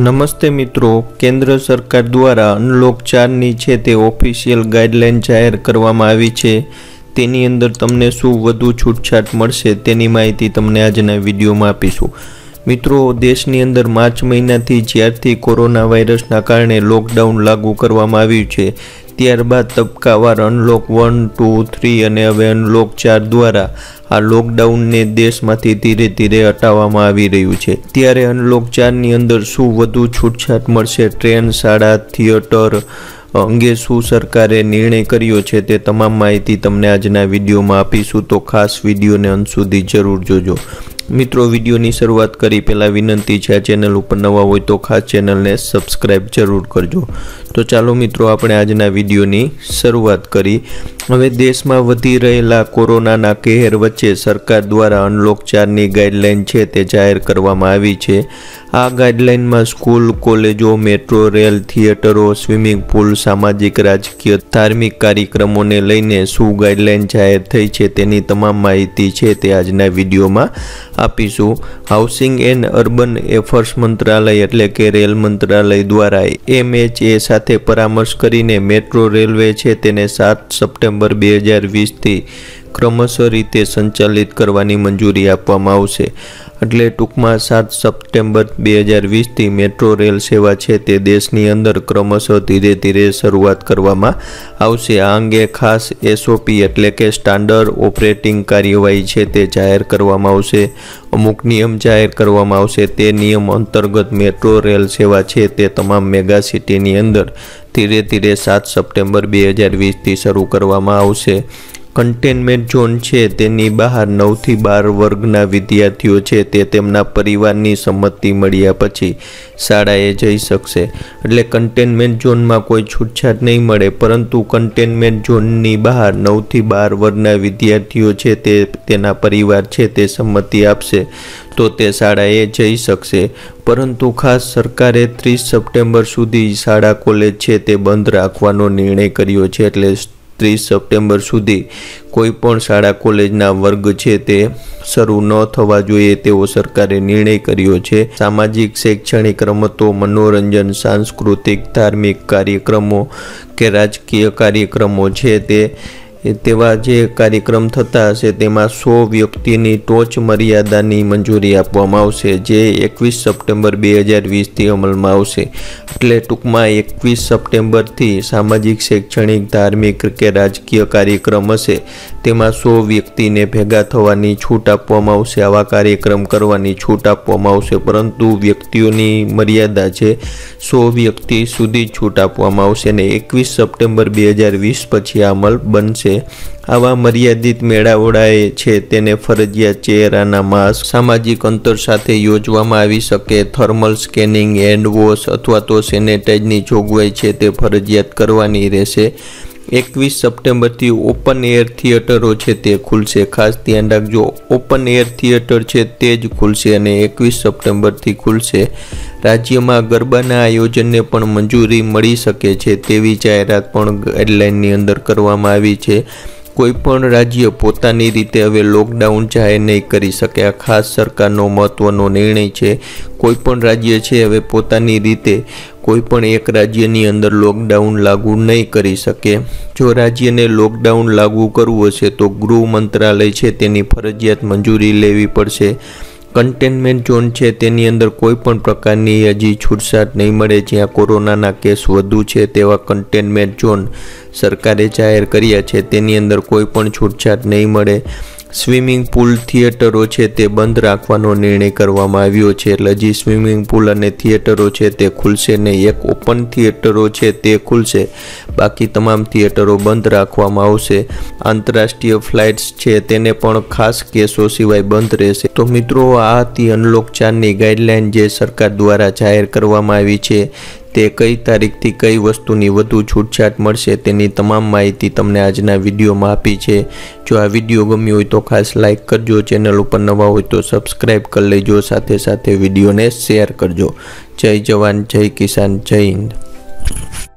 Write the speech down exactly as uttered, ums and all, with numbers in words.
नमस्ते मित्रों, केंद्र सरकार द्वारा अनलॉक चार नी छे ते ऑफिशियल गाइडलाइन जाहिर करवामां आवी छे। तेनी अंदर तमने शुं वधु छूटछाट मळशे तेनी माहिती तमने आजना विडियोमां आपीशुं। मित्रों, देशनी अंदर मार्च महीनाथी ज्यारथी कोरोना वायरसना कारणे लॉकडाउन लागू करवामां आव्युं छे, त्यारबाद तबकावार अनलॉक वन टू थ्री अने हवे अनलॉक चार द्वारा आ लॉकडाउन ने देशमांथी धीरे धीरे हटाववामां आवी रह्युं छे। त्यारे अनलॉक चार नी अंदर शुं वधु छूटछाट मळशे, ट्रेन, शाळा, थिएटर अंगे शुं सरकारे निर्णय कर्यो छे ते तमाम माहिती तमने आजना विडियोमां आपीशुं, तो खास विडियोने अंत सुधी जरूर जोजो। मित्रों, विडियोनी शरूआत करी पहला विनंती है, चेनल पर नवा होय तो खास चेनल ने सब्सक्राइब जरूर करजो। तो चलो मित्रों, आपणे आजना विडियोनी शरूआत करी। हवे देश में वधी रहेला कोरोना कहर वच्चे सरकार द्वारा अनलॉक चार नी गाइडलाइन छे ते जाहिर करवामां आवी छे। आ गाइडलाइन में स्कूल, कॉलेजों, मेट्रो रेल, थिएटरों, स्विमिंग पूल, सामाजिक, राजकीय, धार्मिक कार्यक्रमों ने लईने शुं गाइडलाइन जाहिर थई छे तेनी तमाम माहिती छे ते आजना विडियोमां आपीशुं। हाउसिंग एंड अर्बन एफर्स मंत्रालय एटले के रेल मंत्रालय द्वारा एम एच ए साथे परामर्श करीने मेट्रो रेलवे छे तेने सात सप्टेम्बर बे हज़ार वीस थी क्रमशः रीते संचालित करवानी मंजूरी आपवामां आवशे। एटले टूंकमां सात सप्टेम्बर बे हज़ार वीस थी मेट्रो रेल सेवा छे ते देशनी अंदर क्रमशः धीरे धीरे शरूआत करवामां आवशे। आ अंगे खास एसओपी एटले के स्टान्डर्ड ऑपरेटिंग कार्यवाही छे ते जाहिर करवामां आवशे। अमुक नियम जाहिर करवामां आवशे। ते नियम अंतर्गत मेट्रो रेल सेवा छे ते तमाम मेगा सिटीनी अंदर धीरे धीरे सात सप्टेम्बर बे हज़ार वीस थी शरू करवामां आवशे। कंटेनमेंट जोन छे तेनी बहार नौ थी बार वर्गना विद्यार्थीओ छे ते तेमना परिवारनी संमति मळ्या पछी शाळाए जई शकशे। एटले कंटेनमेंट जोन में कोई छूटछाट नहीं मळे, परंतु कंटेनमेंट जोननी बहार नौ थी बार वर्गना विद्यार्थीओ छे ते तेना परिवार छे ते संमति आपशे तो ते शाळाए जई शकशे। परंतु खास सरकारे तीस सप्टेम्बर सुधी शाळा कॉलेज छे ते बंध राखवानो निर्णय कर्यो छे। एटले तीस सप्टेम्बर सुधी कोईपण शाळा कॉलेजना वर्ग छे ते शरू न थवा जोईए तेवो सरकारे निर्णय कर्यो छे। सामाजिक, शैक्षणिक, रमतो, मनोरंजन, सांस्कृतिक, धार्मिक कार्यक्रमों के राजकीय कार्यक्रमों छे ते तेवा जे कार्यक्रम थता हशे तेमां सौ व्यक्तिनी टोच मर्यादानी मंजूरी आपवामां आवशे, जे एकवीस सप्टेम्बर बे हज़ार वीस थी अमलमां आवशे। एटले टूंकमां एकवीस सप्टेम्बर थी सामाजिक, शैक्षणिक, धार्मिक के राजकीय कार्यक्रम हशे तेमां सौ व्यक्तिने भेगा थवानी छूट आपवामां आवशे, आवा कार्यक्रम करवानी छूट आपवामां आवशे, परंतु व्यक्तिओनी मर्यादा छे सौ व्यक्ति सुधी छूट आपवामां आवशे ने एकवीस सप्टेम्बर बे हज़ार वीस पछी अमल बनशे। आवा मर्यादित मेळावड़ाए छे तेने फरजियात चेहराना मास्क, सामाजिक अंतर साथे योजवामां आवी शके, थर्मल स्केनिंग, हेन्ड वॉश अथवा तो सेनेटाइजनी जोगवाई छे ते फरजियात करवानी रहेशे। एकवीस सप्टेम्बर थी ओपन एयर थिएटरो छे ते खुलशे। खास ध्यान राखजो, ओपन एयर थिएटर छे ते ज खुलशे अने एकवीस सप्टेम्बर थी खुलशे। राज्यमां गरबाना आयोजनने पण मंजूरी मळी शके छे तेवी जाहेरात पण गाइडलाइननी अंदर करवामां आवी छे। कोईपण राज्य पोतानी रीते हवे लॉकडाउन जाहिर नहीं करी शके। आ खास सरकारनो महत्वनो निर्णय छे। कोईपण राज्य छे हवे पोतानी रीते कोईपण एक राज्यनी अंदर लॉकडाउन लागू नहीं करी शके। जो राज्यने लॉकडाउन लागू करवुं हशे तो गृह मंत्रालय छे तेनी फरजियात मंजूरी लेवी पड़शे। कंटेनमेंट जोन छे तेनी अंदर कोईपण प्रकारनी हजी छूटछाट नहीं मळे। ज्यां कोरोनाना केस वधु छे तेवा कंटेनमेंट जोन सरकारे जाहिर कर्या छे तेनी अंदर कोईपण छूटछाट नहीं मळे। स्विमिंग पूल, थिएटरो छे ते बंध राखवानो निर्णय करवामां आव्यो छे। એટલે जी स्विमिंग पूल अने थिएटरो छे ते खुलशे ने एक ओपन थिएटरो छे ते खुलशे, बाकी तमाम थिएटरो बंध राखवामां आवशे। आंतरराष्ट्रीय फ्लाइट्स छे तेने पण खास केसो सिवाय बंध रहेशे। तो मित्रों, आ हती अनलॉक चार नी गाइडलाइन जे सरकार द्वारा जाहिर करवामां आवी छे ते कई तारीख थी कई वस्तुनी वधु छूटछाट मळशे तेनी तमाम माहिती तमने आजना विडियोमां आपी छे। जो आ विडियो गम्यो होय तो खास लाइक करजो, चेनल पर नवा होय तो सब्सक्राइब कर लेजो, साथे साथे विडियोने शेर करजो। जय जवान, जय किसान, जय हिंद।